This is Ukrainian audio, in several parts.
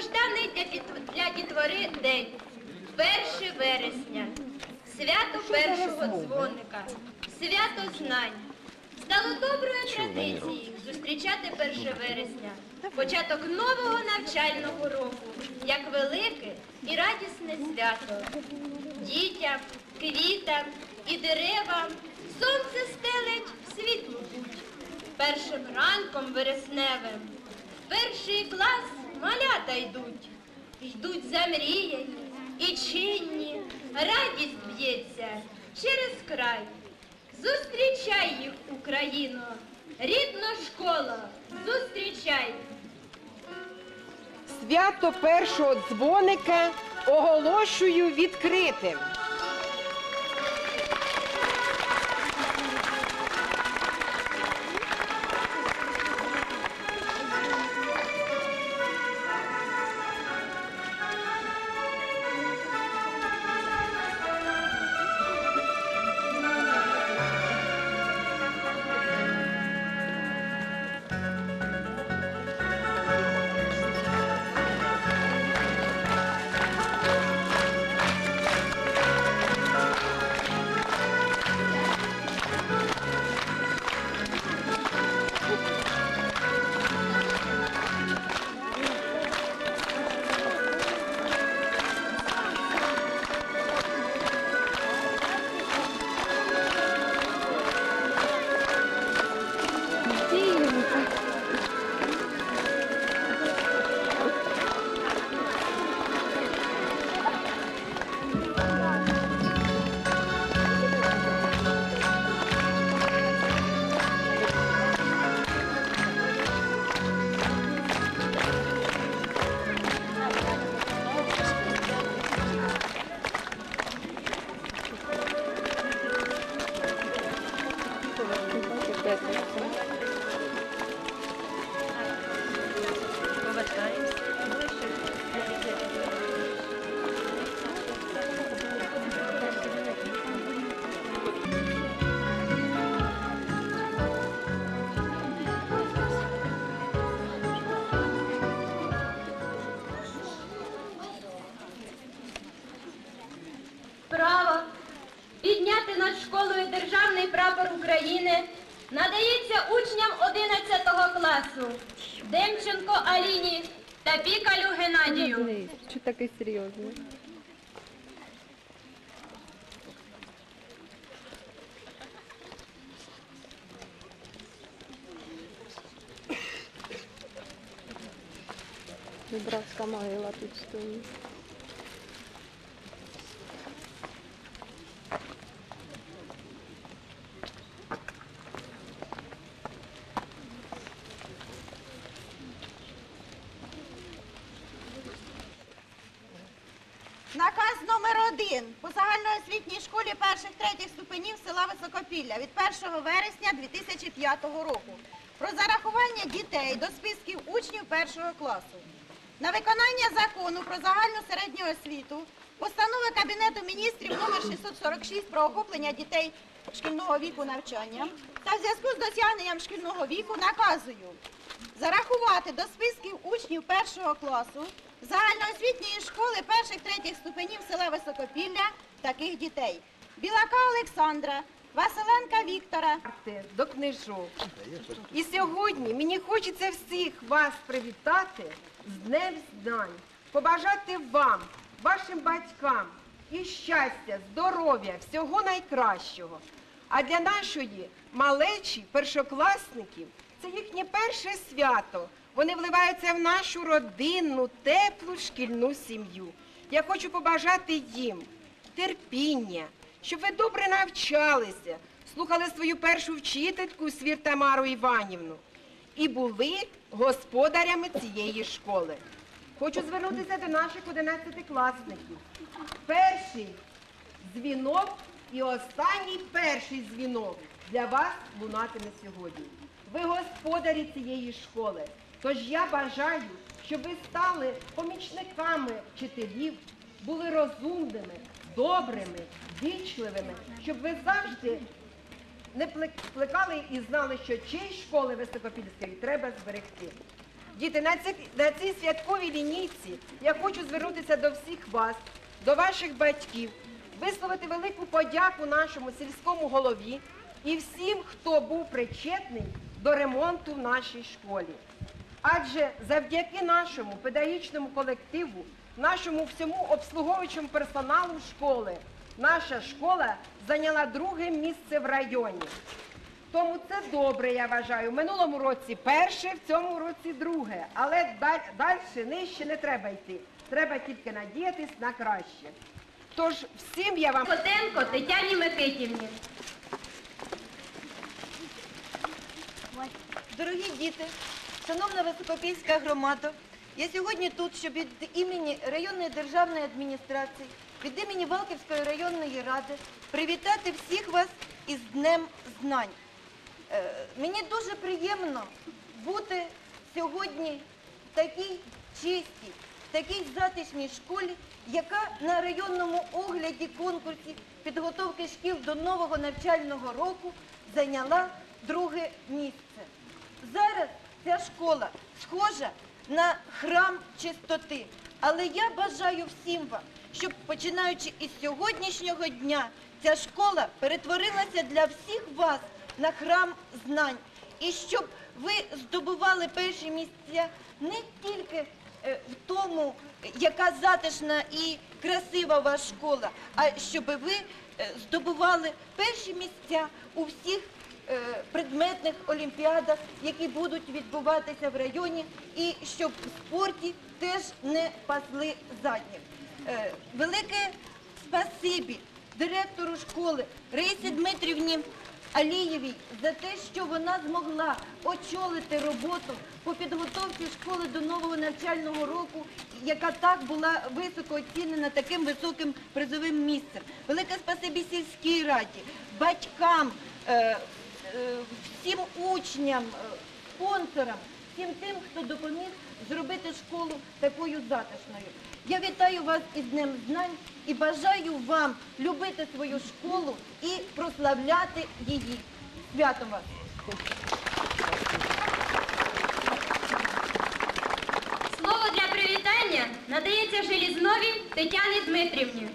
довгожданий для дітвори день, 1 вересня, свято першого дзвоника, свято знань. Стало доброю традицією зустрічати 1 вересня, початок нового навчального року, як велике і радісне свято. Дітям, квітам і деревам сонце стелить світлу путь. Першим ранком вересневим в 1-й клас малята йдуть. Йдуть замріяні і чинні, радість б'ється через край. Зустрічай їх, Україно, рідна школа, зустрічай! Свято першого дзвоника оголошую відкритим. Право підняти над школою державний прапор України надається учням 11 класу Демченко Аліні та Пікалю Геннадію. Чого такий серйозний? Братська могила тут стоїть. Наказ номер 1 по загальноосвітній школі перших-третіх ступенів села Високопілля від 1 вересня 2005 року про зарахування дітей до списків учнів 1 класу. На виконання закону про загальну середню освіту, постанови Кабінету міністрів номер 646 про охоплення дітей шкільного віку навчанням та в зв'язку з досягненням шкільного віку наказую зарахувати до списків учнів 1 класу загальноосвітньої школи перших-третіх ступенів села Високопілля таких дітей: Білака Олександра, Василенка Віктора. До книжок. І сьогодні мені хочеться всіх вас привітати з Днем знань, побажати вам, вашим батькам і щастя, здоров'я, всього найкращого. А для нашої малечі, першокласників, це їхнє перше свято. Вони вливаються в нашу родинну, теплу шкільну сім'ю. Я хочу побажати їм терпіння, щоб ви добре навчалися, слухали свою першу вчительку Свір Тамару Іванівну і були господарями цієї школи. Хочу звернутися до наших 11-класників. Перший дзвінок і останній перший дзвінок для вас лунатиме сьогодні. Ви господарі цієї школи, тож я бажаю, щоб ви стали помічниками вчителів, були розумними, добрими, вічливими, щоб ви завжди не плекали і знали, що честь школи Високопільської треба зберегти. Діти, на цій святковій лінійці я хочу звернутися до всіх вас, до ваших батьків, висловити велику подяку нашому сільському голові і всім, хто був причетний до ремонту в нашій школі. Адже завдяки нашому педагогічному колективу, нашому всьому обслуговуючому персоналу школи, наша школа зайняла друге місце в районі. Тому це добре, я вважаю. В минулому році перше, в цьому році друге. Але далі, нижче не треба йти. Треба тільки надіятись на краще. Тож всім я вам... Котенко Тетяні Микитівні. Дорогі діти, шановна Високопільська громада, я сьогодні тут, щоб від імені районної державної адміністрації, від імені Валківської районної ради привітати всіх вас із Днем знань. Мені дуже приємно бути сьогодні в такій чистій, в такій затишній школі, яка на районному огляді конкурсі підготовки шкіл до нового навчального року зайняла друге місце. Зараз ця школа схожа на храм чистоти, але я бажаю всім вам, щоб починаючи із сьогоднішнього дня ця школа перетворилася для всіх вас на храм знань. І щоб ви здобували перші місця не тільки в тому, яка затишна і красива ваша школа, а щоб ви здобували перші місця у всіх предметних олімпіадах, які будуть відбуватися в районі, і щоб в спорті теж не пасли задніх. Велике спасибі директору школи Раїсі Дмитрівні Алієвій за те, що вона змогла очолити роботу по підготовці школи до нового навчального року, яка так була високо оцінена таким високим призовим місцем. Велике спасибі сільській раді, батькам, всім учням, спонсорам, всім тим, хто допоміг зробити школу такою затишною. Я вітаю вас із Днем знань і бажаю вам любити свою школу і прославляти її. Святом вас! Слово для привітання надається Желізновій Тетяні Дмитрівні.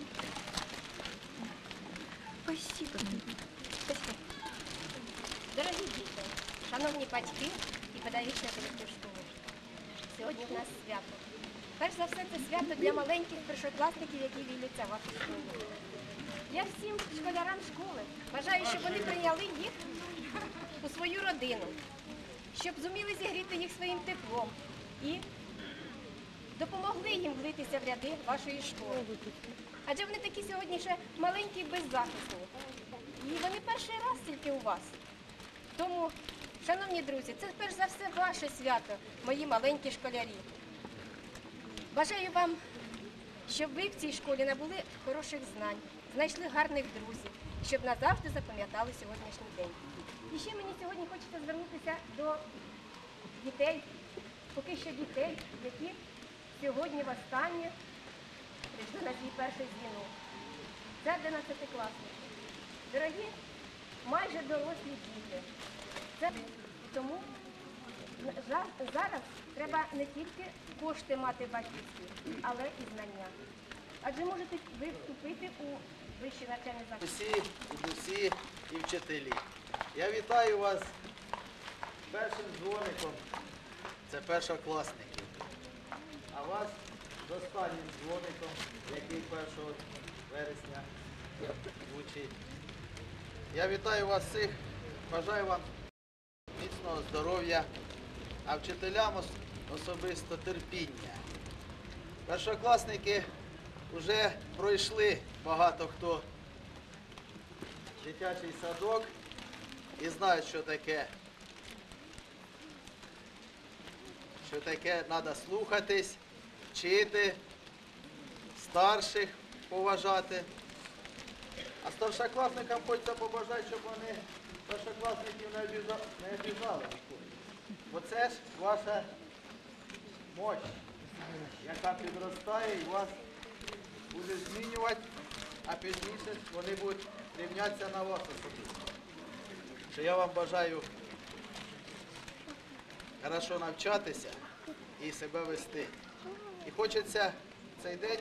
Дорогі діти, шановні батьки і педагогічний колектив школи, сьогодні в нас свято. Перш за все, це свято для маленьких першокласників, які війдуться в вашу школу. Я всім школярам школи бажаю, щоб вони прийняли їх у свою родину, щоб зуміли зігріти їх своїм теплом і допомогли їм влитися в ряди вашої школи. Адже вони такі сьогодні ще маленькі і беззахисні. І вони перший раз тільки у вас. Тому, шановні друзі, це перш за все ваше свято, мої маленькі школярі. Бажаю вам, щоб ви в цій школі набули хороших знань, знайшли гарних друзів, щоб назавжди запам'ятали сьогоднішній день. І ще мені сьогодні хочеться звернутися до дітей, поки що дітей, які сьогодні востаннє прийшли на свій перший дзвінок. Це 11-класники. Дорогі, майже дорослі діти. І тому зараз треба не тільки кошти мати батьківські, але і знання. Адже можете ви вступити у вищий навчальний заклад. Усі і вчителі. Я вітаю вас першим дзвоником. Це першокласники. А вас з останнім дзвоником, який 1 вересня звучить. Я вітаю вас всіх, бажаю вам міцного здоров'я, а вчителям особисто терпіння. Першокласники вже пройшли багато хто дитячий садок і знають, що таке треба слухатись, вчити, старших поважати. А старшокласникам хочеться побажати, щоб вони першокласників не обіжали. Бо це ж ваша мощь, яка підростає і вас буде змінювати, а пізніше вони будуть рівнятися на вас особисто. Що я вам бажаю хорошо навчатися і себе вести. І хочеться цей день,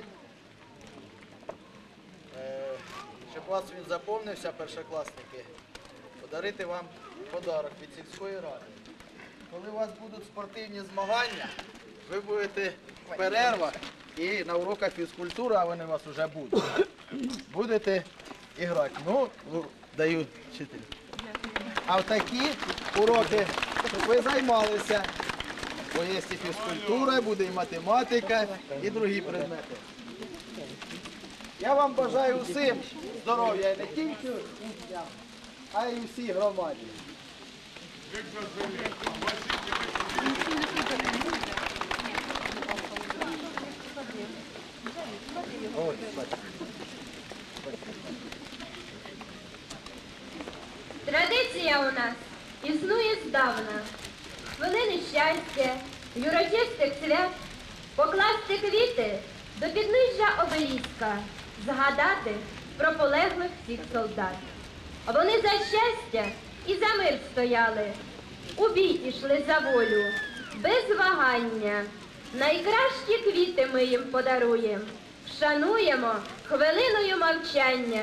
щоб у вас він заповнився, першокласники, подарити вам подарок від сільської ради. Коли у вас будуть спортивні змагання, ви будете в перервах і на уроках фізкультури, а вони у вас вже будуть, будете грати. Ну, даю вчителю. А в такі уроки, щоб ви займалися. Бо є і фізкультура, буде і математика, і другі предмети. Я вам бажаю усім здоров'я не тільки учням, а й усій громаді. Ось, бачите. Традиція у нас існує здавна. Хвилини щастя, й урочистих свят, покласти квіти до підніжжя обеліска, згадати про полеглих всіх солдат. А вони за щастя і за мир стояли, у бій ішли за волю, без вагання. Найкращі квіти ми їм подаруємо, вшануємо хвилиною мовчання.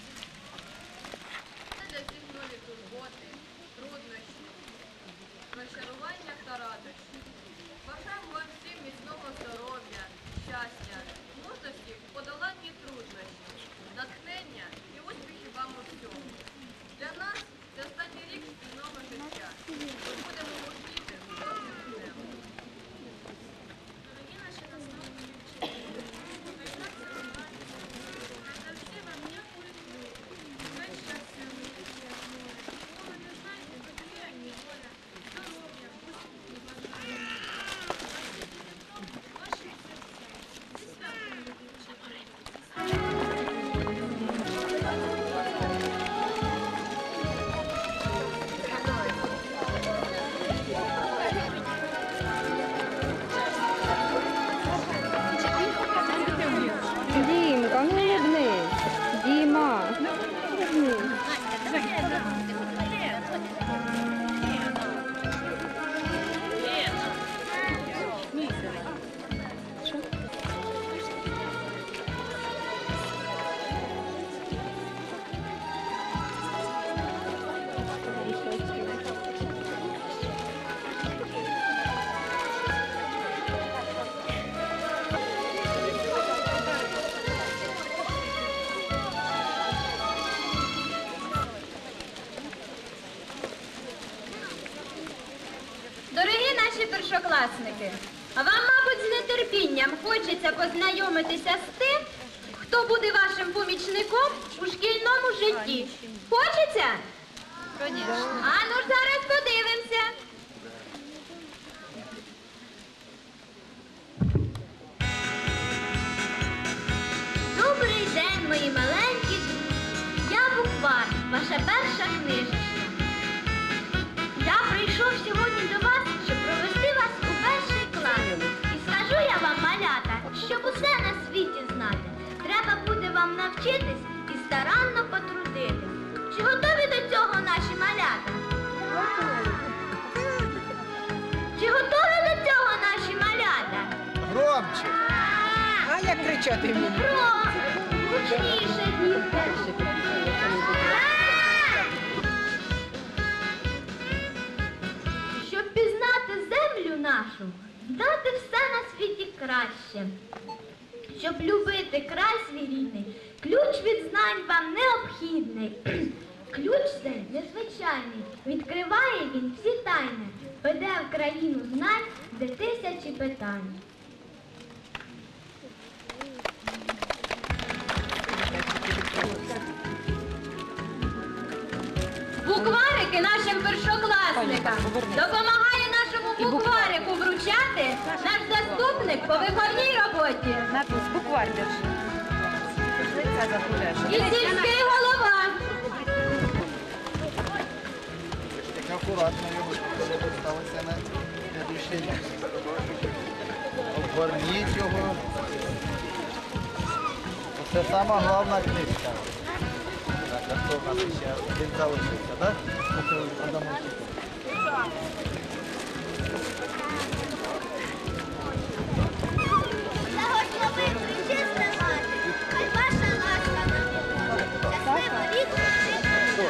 Для всіх нові турботи, труднощі, розчарування та радості. Бажаємо вам всім міцного здоров'я, щастя, мужності в подоланні труднощів, натхнення і успіхів вам у всьому. Для нас це останній рік спільного життя. Ми будемо мужніти з кожним днем. Дорогі наші наставники і вчителі, війна це змагання, завжди вам не культуру, без щастя велике море, кого не знаєте, добрі, ні воля, здоров'я, успіху бажаю. Ваші серця, зі святом любі вчителі. Дімка, ну улыбнись. Діма, улыбнись. Дорогі наші першокласники, вам, мабуть, з нетерпінням хочеться познайомитися з тим, хто буде вашим помічником у шкільному житті. Хочеться? А ну ж зараз подивимося. Добрий день, мої маленькі друзі. Я Буквар, ваша перша книжечка. Я прийшов сьогодні до вас, щоб провести вас у перший клас. І скажу я вам, малята, щоб усе на світі знати, треба буде вам навчитись і старанно потрудитись. Чи готові до цього наші малята? Чи готові до цього наші малята? Громче! А як кричати вмієте? Гучніше, дітки. Щоб пізнати землю нашу, знати все на світі краще. Щоб любити край свій рідний, ключ від знань вам необхідний. Ключ цей незвичайний, відкриває він всі тайни, веде в країну знань, де тисячі питань. Букварики нашим першокласникам допомагає нашому букварику вручати наш заступник по виховній роботі. Натус, буквар держи. Лиця загуляш. І сільський голова. Так акуратно його, коли поставиться на слідуючий рік. Обгорніть його. Це сама головна книжка. Так, а хто в нас ще один залишився, так? Одному вчителю. Благословити чисте мати, хай ваша ласка нам поможе. Щасливо рідно жити.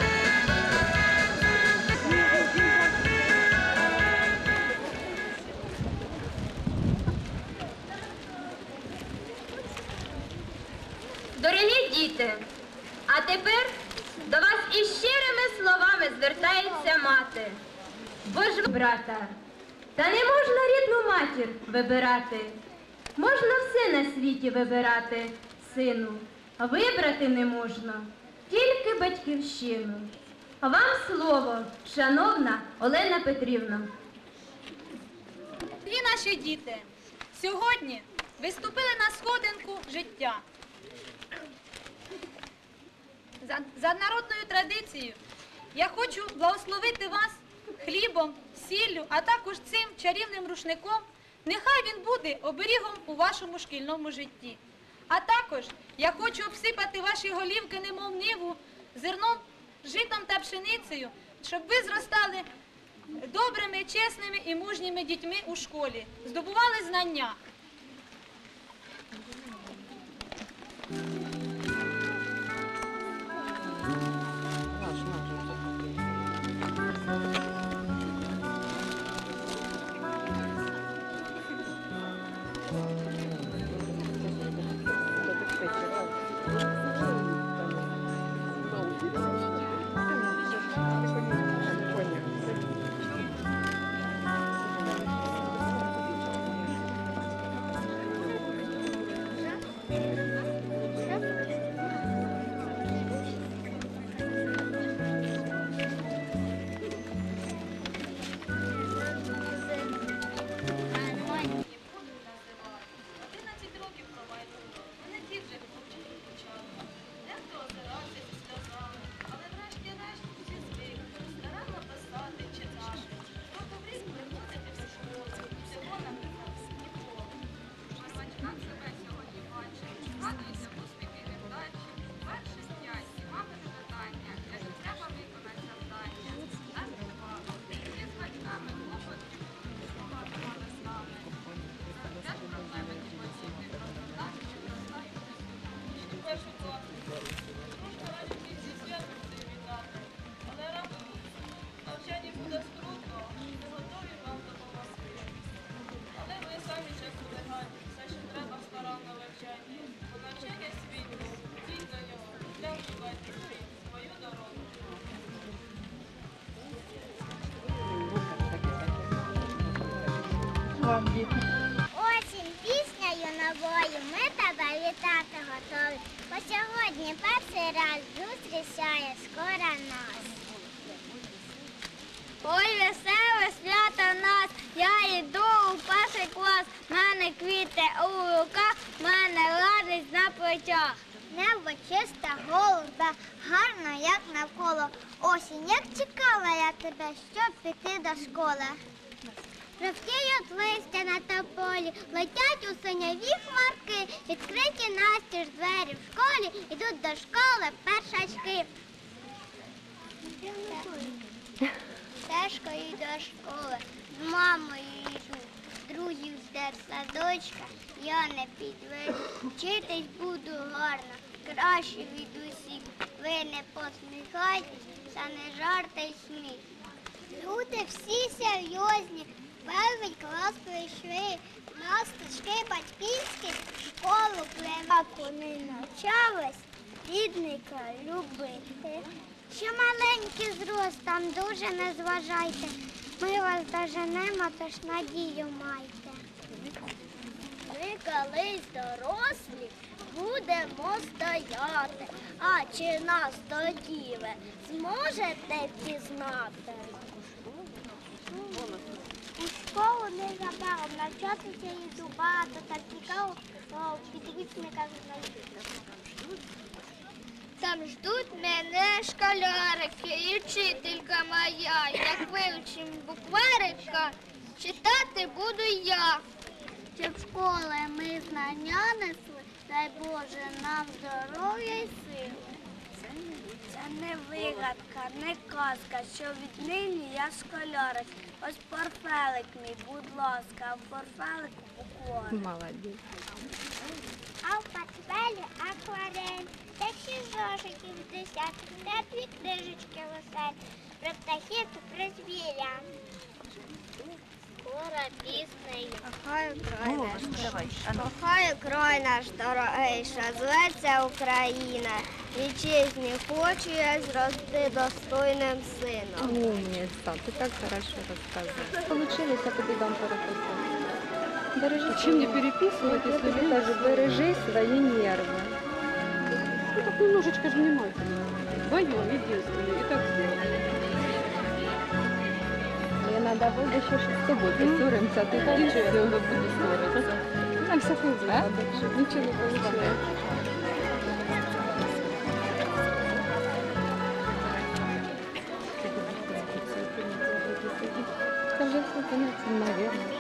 Дорогі діти, а тепер до вас із щирими словами звертається мати. Бо ж брата, та не можна рідну матір вибирати. Можна все на світі вибирати, сину, а вибрати не можна, тільки батьківщину. А вам слово, шановна Олена Петрівна. Дорогі наші діти, сьогодні ви ступили на сходинку життя. За народною традицією я хочу благословити вас хлібом, сіллю, а також цим чарівним рушником. Нехай він буде оберігом у вашому шкільному житті. А також я хочу обсипати ваші голівки, немов ниву, зерном, житом та пшеницею, щоб ви зростали добрими, чесними і мужніми дітьми у школі, здобували знання. Осінь піснею новою ми тебе вітати готові, бо сьогодні перший раз зустрічає скоро нас. Ой, веселе свято нас, я йду у перший клас, мене квіти у руках, мене радість на плечах. Небо чисте, голубе, гарно, як навколо. Осінь, як чекала я тебе, щоб піти до школи. Жовтіють листя на тополі, летять у синяві хмарки, відкриті настіж двері в школі, ідуть до школи першачки. Стежкою до школи, з мамою йду, друзів з садочка, я не підведу, вчитись буду гарно, краще від усіх, ви не посміхайтесь, це не жарти й сміх. Люди всі серйозні, перший клас прийшли, нас стежки батьківські, школу плем'ят вони навчались, рідника любити. Ще маленькі зростом, дуже не зважайте, ми вас доженемо, тож надію майте. Ми колись дорослі будемо стояти, а чи нас тоді ви зможете пізнати? У школу незабаром навчатися йду багато та цікаво, підручника знайти. Там ждуть мене школярики і вчителька моя. Як вивчим букварика, читати буду я. Щоб в школи ми знання несли, дай Боже нам здоров'я й сили. Це не вигадка, не казка, що віднині я школярець. Ось порфелик мій, будь ласка, а в порфелику буквар. Молодець. А в портфелі акварель, та ще зошитів з десяток, та дві книжечки веселі, про птахів та про звіря. Скоро піснею. Кохаю край наш дорогейша, зветься Україна. Вітчизні хочу я зрости достойним сином. Умниця, ти так хорошо розказуєш. Получилось, я тобі дам переписати. Бережи. Чим не переписувати, якщо я тобі кажу, бережи свої нерви. Ну так немножечко же внимательно. Вдвоем, единственное, и так сделано. Мне надо будет еще с тобой поссоримся, а ты ходишь и все буду ссориться. На всякую взгляд, чтобы ничего не получилось. Скажи, что ты наверное.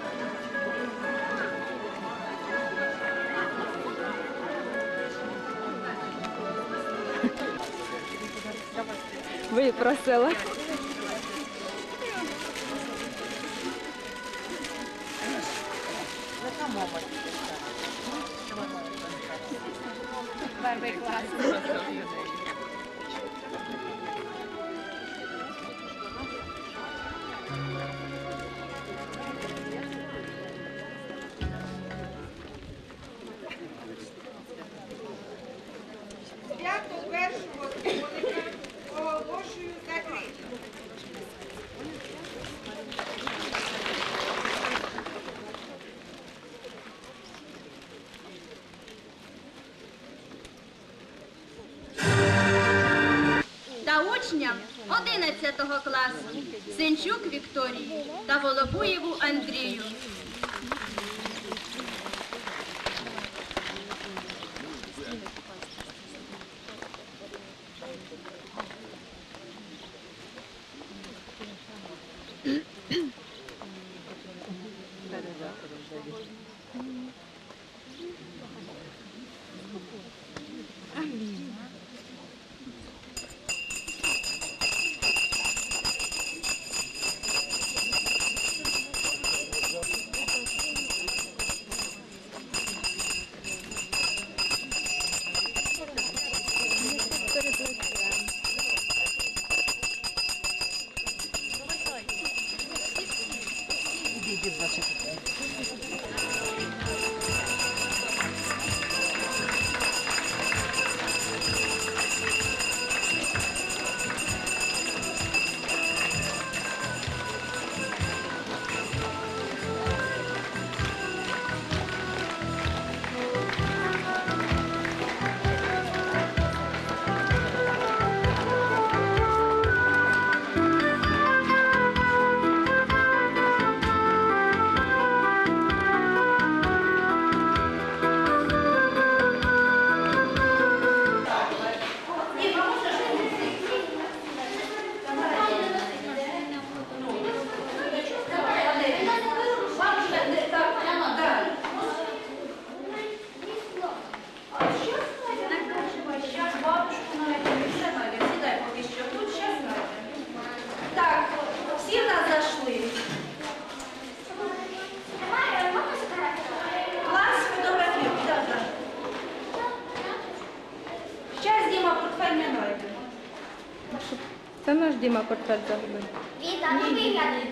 Випросила. Перший клас. Свято першого дзвоника оголошую закритим. Та учням 11 класу Сенчук Вікторії та Волобуєву Андрію. Це наш Діма портфель загубив. Віта, ну вигляди.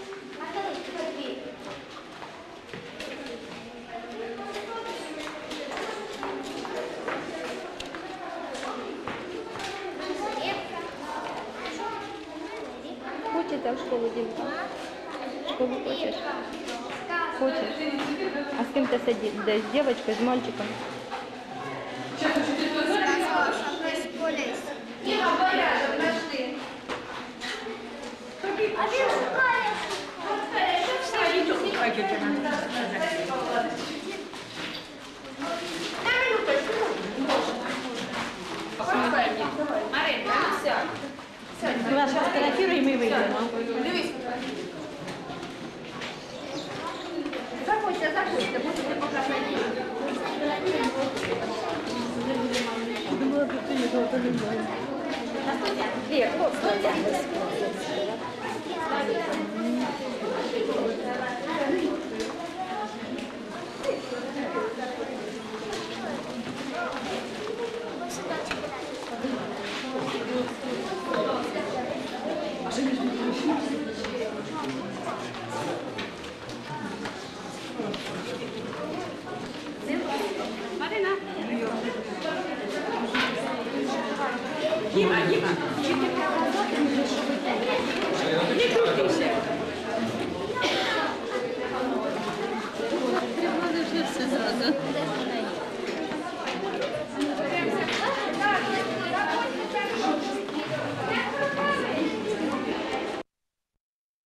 Хочете в школу, Дімка? В школу хочеш? Хочеш? А з ким ти сидиш? Де? З дівчинкою, з мальчиком? Сказала, що ми з поліс. Діма, порядок, нашли. А він шукає. Марина, ну сядь. Ми вас фотографіруємо і вийдемо. Дивись. Заходьте, заходьте, будете показати. Діма, тільки треба казати, що ви не крутися.